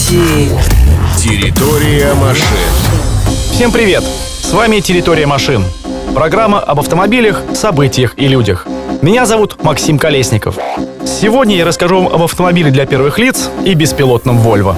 Территория машин. Всем привет! С вами «Территория машин». Программа об автомобилях, событиях и людях. Меня зовут Максим Колесников. Сегодня я расскажу вам об автомобиле для первых лиц и беспилотном Volvo.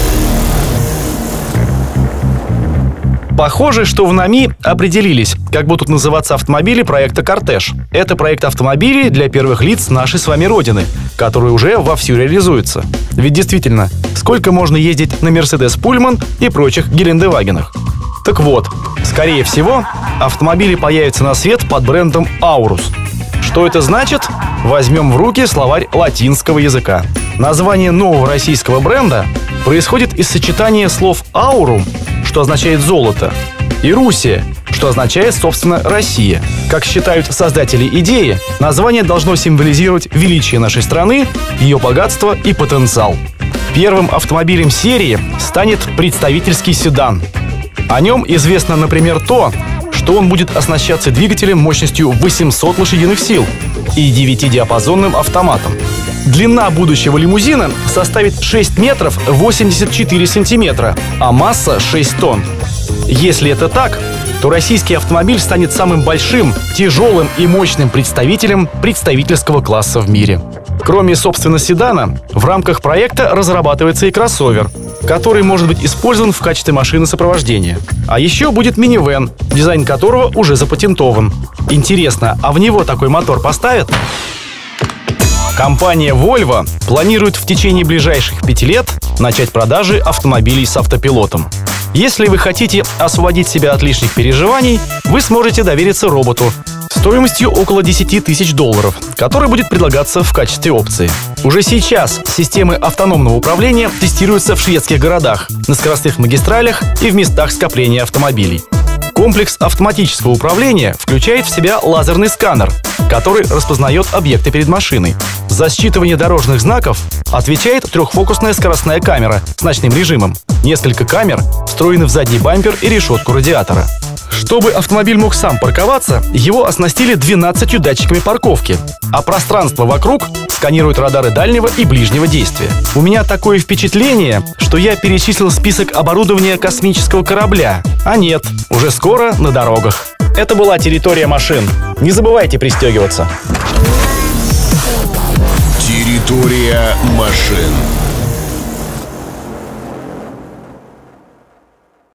Похоже, что в НАМИ определились, как будут называться автомобили проекта «Кортеж». Это проект автомобилей для первых лиц нашей с вами родины, который уже вовсю реализуется. Ведь действительно, сколько можно ездить на Mercedes Pullman и прочих Гелендевагенах? Так вот, скорее всего, автомобили появятся на свет под брендом Aurus. Что это значит? Возьмем в руки словарь латинского языка. Название нового российского бренда происходит из сочетания слов «aurum», что означает «золото», и «Руссия», что означает, собственно, «Россия». Как считают создатели идеи, название должно символизировать величие нашей страны, ее богатство и потенциал. Первым автомобилем серии станет представительский седан. О нем известно, например, то, что он будет оснащаться двигателем мощностью 800 лошадиных сил и 9-диапазонным автоматом. Длина будущего лимузина составит 6 метров 84 сантиметра, а масса 6 тонн. Если это так, то российский автомобиль станет самым большим, тяжелым и мощным представителем представительского класса в мире. Кроме, собственно, седана, в рамках проекта разрабатывается и кроссовер, который может быть использован в качестве машины сопровождения. А еще будет минивэн, дизайн которого уже запатентован. Интересно, а в него такой мотор поставят? Компания Volvo планирует в течение ближайших 5 лет начать продажи автомобилей с автопилотом. Если вы хотите освободить себя от лишних переживаний, вы сможете довериться роботу стоимостью около $10 тысяч, который будет предлагаться в качестве опции. Уже сейчас системы автономного управления тестируются в шведских городах, на скоростных магистралях и в местах скопления автомобилей. Комплекс автоматического управления включает в себя лазерный сканер, который распознает объекты перед машиной. За считывание дорожных знаков отвечает трехфокусная скоростная камера с ночным режимом. Несколько камер встроены в задний бампер и решетку радиатора. Чтобы автомобиль мог сам парковаться, его оснастили 12 датчиками парковки, а пространство вокруг сканируют радары дальнего и ближнего действия. У меня такое впечатление, что я перечислил список оборудования космического корабля. А нет, уже скоро на дорогах. Это была «Территория машин». Не забывайте пристегиваться. Территория машин.